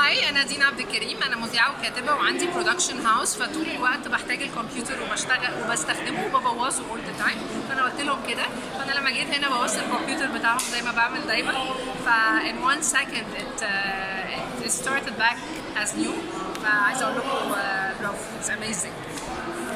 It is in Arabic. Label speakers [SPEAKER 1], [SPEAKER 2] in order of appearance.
[SPEAKER 1] هاي انا دينا عبدالكريم، انا مذيعه وكاتبه وعندي برودكشن هاوس، فطول الوقت بحتاج الكمبيوتر وبستخدمه وببوظه اول ذا تايم. فانا قلت لهم كده، فانا لما جيت هنا بوظت الكمبيوتر بتاعهم زي ما بعمل دايما. ف in 1 second it started back as new. فعايزه اقول لكم برافو، it's amazing.